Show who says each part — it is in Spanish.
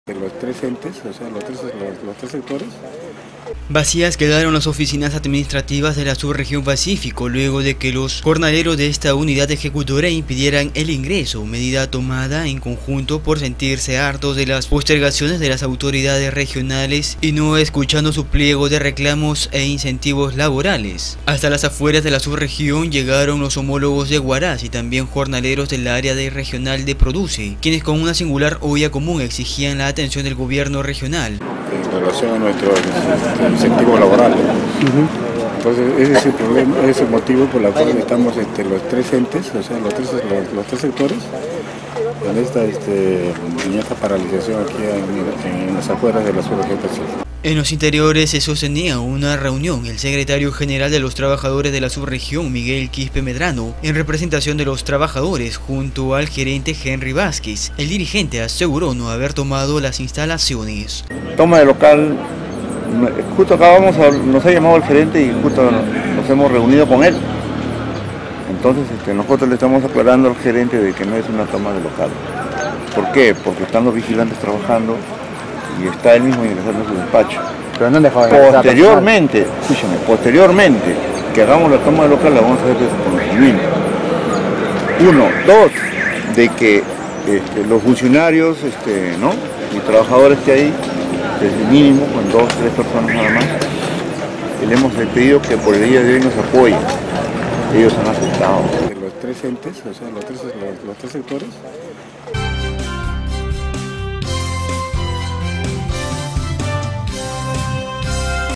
Speaker 1: De los tres entes, o sea, los tres sectores.
Speaker 2: Vacías quedaron las oficinas administrativas de la subregión Pacífico luego de que los jornaleros de esta unidad ejecutora impidieran el ingreso, medida tomada en conjunto por sentirse hartos de las postergaciones de las autoridades regionales y no escuchando su pliego de reclamos e incentivos laborales. Hasta las afueras de la subregión llegaron los homólogos de Huaraz y también jornaleros del área regional de Produce, quienes con una singular olla común exigían la atención del gobierno regional.
Speaker 1: En relación a nuestros incentivos laborales. Entonces ese es el problema, ese es el motivo por el cual estamos los tres entes, o sea, los tres sectores, en esta paralización aquí en las afueras de la subregión Pacífico.
Speaker 2: En los interiores se sostenía una reunión. El secretario general de los trabajadores de la subregión, Miguel Quispe Medrano, en representación de los trabajadores, junto al gerente Henry Vázquez. El dirigente aseguró no haber tomado las instalaciones.
Speaker 3: Toma de local, justo nos ha llamado el gerente y justo nos hemos reunido con él. Entonces nosotros le estamos aclarando al gerente de que no es una toma de local. ¿Por qué? Porque están los vigilantes trabajando y está él mismo ingresando a su despacho.
Speaker 4: Pero no dejó
Speaker 3: Posteriormente, escúchame, posteriormente que hagamos la toma de local la vamos a hacer de su conocimiento. Uno, dos, de que los funcionarios ¿no? y trabajadores que hay, desde mínimo, con 2 o 3 personas nada más, le hemos pedido que por el día de hoy nos apoyen. Ellos han aceptado.
Speaker 1: De los tres entes, o sea, los tres sectores.